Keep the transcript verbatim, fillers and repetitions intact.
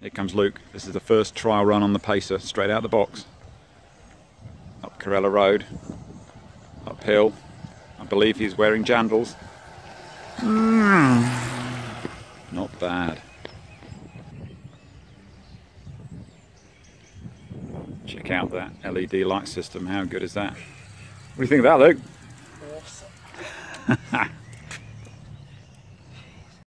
Here comes Luke. This is the first trial run on the Pacer, straight out the box. Up Corella Road, uphill. I believe he's wearing jandals. Mm. Not bad. Check out that L E D light system. How good is that? What do you think of that, Luke? Awesome.